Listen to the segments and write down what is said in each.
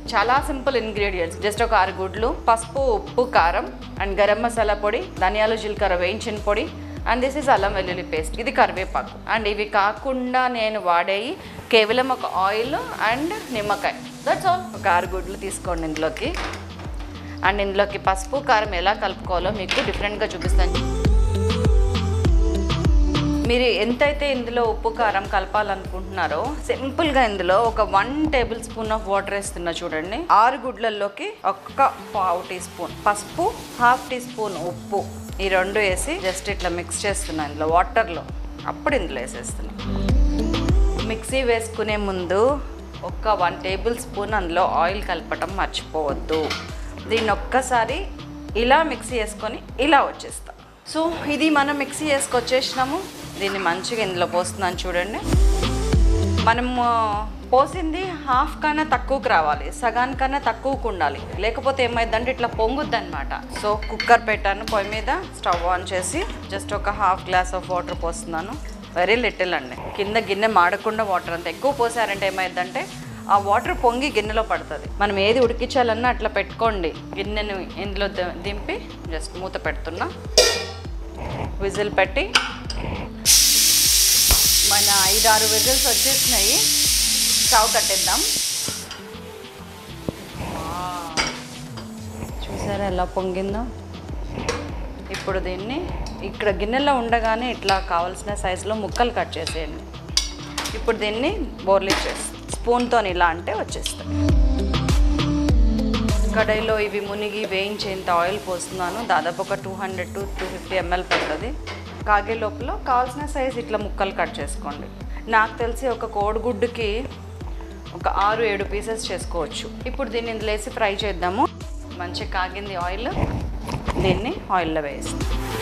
చాలా simple ingredients. Just ఒక 6 గుడ్లు, పసుపు, ఉప్పు, కారం అండ్ గరం మసాలా పొడి, ధనియాలు జీలకర్ర వేయించిన పొడి అండ్ దిస్ ఈజ్ అల్లం వెల్లుల్లి పేస్ట్. ఇది కరివేపాకు. అండ్ ఇవి కాకుండా నేను వాడేవి కేవలం ఒక ఆయిల్ అండ్ నిమ్మకాయ. That's all. ఒక 6 గుడ్లు తీసుకోండి ఇందులోకి. అండ్ ఇందులోకి పసుపు కారం ఎలా కలుపుకోవాలో మీకు డిఫరెంట్గా చూపిస్తాను. మీరు ఎంతైతే ఇందులో ఉప్పు కారం కలపాలనుకుంటున్నారో సింపుల్గా ఇందులో ఒక 1 టేబుల్ స్పూన్ ఆఫ్ వాటర్ వేస్తున్నా చూడండి. 6 గుడ్లలోకి ఒక ½ టీ స్పూన్ పసుపు, ½ టీ స్పూన్ ఉప్పు, ఈ 2 వేసి జస్ట్ ఇట్లా మిక్స్ చేస్తున్నా ఇందులో వాటర్లో. అప్పుడు ఇందులో వేసేస్తున్నా. మిక్సీ వేసుకునే ముందు ఒక 1 టేబుల్ స్పూన్ అందులో ఆయిల్ కలపటం మర్చిపోవద్దు. దీన్ని ఒక్కసారి ఇలా మిక్సీ వేసుకొని ఇలా వచ్చేస్తాం. సో ఇది మనం మిక్సీ వేసుకొచ్చేసినాము. దీన్ని మంచిగా ఇందులో పోస్తున్నాను చూడండి. మనము పోసింది ½ కన్నా తక్కువకు రావాలి, సగానికన్నా తక్కువకు ఉండాలి. లేకపోతే ఏమైందంటే ఇట్లా పొంగుద్ది అనమాట. సో కుక్కర్ పెట్టాను పొయ్యి మీద, స్టవ్ ఆన్ చేసి జస్ట్ ఒక ½ గ్లాస్ ఆఫ్ వాటర్ పోస్తున్నాను. వెరీ లిటిల్ అండి. కింద గిన్నె మాడకుండా వాటర్ అంత ఎక్కువ పోసారంటే ఏమైందంటే ఆ వాటర్ పొంగి గిన్నెలో పడుతుంది. మనం ఏది ఉడికించాలన్నా అట్లా పెట్టుకోండి. గిన్నెను ఇందులో దింపి జస్ట్ మూత పెడుతున్నా. విజిల్ పెట్టి మన 5-6 విజిల్స్ వచ్చేసినాయి. స్టవ్ కట్టేద్దాం. చూసారా ఎలా పొంగిందో. ఇప్పుడు దీన్ని ఇక్కడ గిన్నెలో ఉండగానే ఇట్లా కావాల్సిన సైజులో ముక్కలు కట్ చేసేయండి. ఇప్పుడు దీన్ని బోర్లీ చేసి స్పూన్తో ఇలా అంటే వచ్చేస్తాయి. కడాయిలో ఇవి మునిగి వేయించేంత ఆయిల్ పోస్తున్నాను. దాదాపు ఒక 200 to 250 ml పడుతుంది. కాగే లోపల కావాల్సిన సైజ్ ఇట్లా ముక్కలు కట్ చేసుకోండి. నాకు తెలిసి ఒక కోడిగుడ్డుకి ఒక 6-7 పీసెస్ చేసుకోవచ్చు. ఇప్పుడు దీన్ని ఇందులో వేసి ఫ్రై చేద్దాము. మంచిగా కాగింది ఆయిల్. దీన్ని ఆయిల్లో వేస్తాం.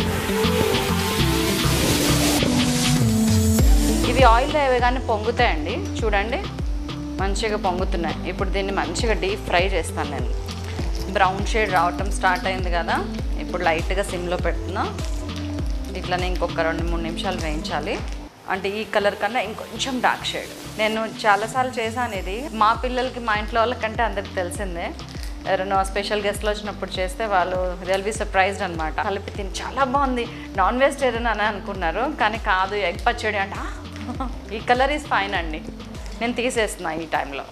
ఇవి ఆయిల్లో వేయగానే పొంగుతాయండి. చూడండి మంచిగా పొంగుతున్నాయి. ఇప్పుడు దీన్ని మంచిగా డీప్ ఫ్రై చేస్తాను నేను. బ్రౌన్ షేడ్ రావటం స్టార్ట్ అయింది కదా. ఇప్పుడు లైట్గా సిమ్లో పెడుతున్నా. ఇట్లనే ఇంకొక 2-3 నిమిషాలు వేయించాలి. అంటే ఈ కలర్ కన్నా ఇంకొంచెం డార్క్ షేడ్. నేను చాలాసార్లు చేశాను ఇది. మా పిల్లలకి, మా ఇంట్లో వాళ్ళకంటే అందరికి తెలిసిందే. ఎవరైనా స్పెషల్ గెస్ట్లు వచ్చినప్పుడు చేస్తే వాళ్ళు విల్ బి సర్ప్రైజ్డ్ అనమాట. కలిపి తిని చాలా బాగుంది, నాన్ వెజిటేరియన్ అని అనుకున్నారు. కానీ కాదు, ఎగ్ పచ్చడి అంట. ఈ కలర్ ఈజ్ ఫైన్ అండి. నేను తీసేస్తున్నా ఈ టైంలో.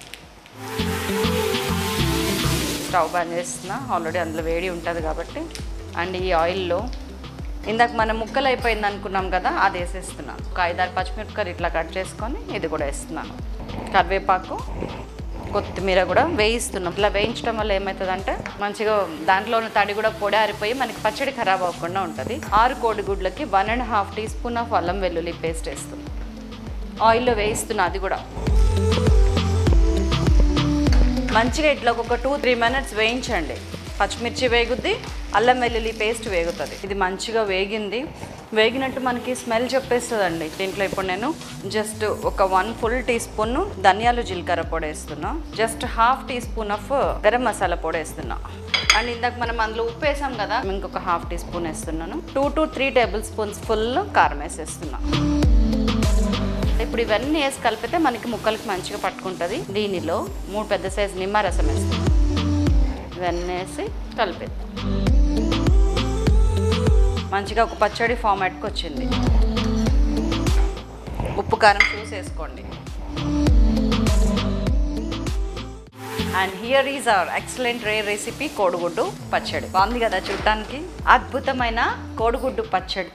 స్టవ్ బంద్ చేస్తున్నా. ఆల్రెడీ అందులో వేడి ఉంటుంది కాబట్టి. అండ్ ఈ ఆయిల్లో ఇందాక మనం ముక్కలు అయిపోయింది అనుకున్నాం కదా, అది వేసేస్తున్నాను. ఒక 5-6 పచ్చిమిరపకాయలు ఇట్లా కట్ చేసుకొని ఇది కూడా వేస్తున్నాను. కరివేపాకు, కొత్తిమీర కూడా వేయిస్తున్నాం. ఇట్లా వేయించడం వల్ల ఏమవుతుందంటే మంచిగా దాంట్లో ఉన్న తడి కూడా పొడి ఆరిపోయి మనకి పచ్చడి ఖరాబ్ అవ్వకుండా ఉంటుంది. 6 కోడిగుడ్లకి 1.5 టీ స్పూన్ ఆఫ్ అల్లం వెల్లుల్లి పేస్ట్ వేస్తున్నాం. ఆయిల్లో వేయిస్తున్నా. అది కూడా మంచిగా ఇట్లా ఒక 2-3 మినిట్స్ వేయించండి. పచ్చిమిర్చి వేగుద్ది, అల్లం వెల్లుల్లి పేస్ట్ వేగుతుంది. ఇది మంచిగా వేగింది. వేగినట్టు మనకి స్మెల్ చెప్పేస్తుందండి. దీంట్లో ఇప్పుడు నేను జస్ట్ ఒక 1 ఫుల్ టీ స్పూన్ ధనియాలు జీలకర్ర పొడి వేస్తున్నా. Just ½ teaspoon of garam masala పొడి వేస్తున్నా. అండ్ ఇందాక మనం అందులో ఉప్పు వేసాం కదా, ఇంకొక ½ టీ స్పూన్ వేస్తున్నాను. 2 to 3 టేబుల్ స్పూన్స్ ఫుల్ కారం వేసేస్తున్నా. ఇప్పుడు ఇవన్నీ వేసి కలిపితే మనకి ముక్కలకి మంచిగా పట్టుకుంటుంది. దీనిలో 3 పెద్ద సైజు నిమ్మరసం వేస్తాం. ఇవన్నీ వేసి కలిపేద్దాం. మంచిగా ఒక పచ్చడి ఫార్మాట్కి వచ్చింది. ఉప్పు కారం చూసి వేసుకోండి. And here is our excellent rare recipe కోడిగుడ్డు పచ్చడి. బాగుంది కదా చూడటానికి. అద్భుతమైన కోడిగుడ్డు పచ్చడి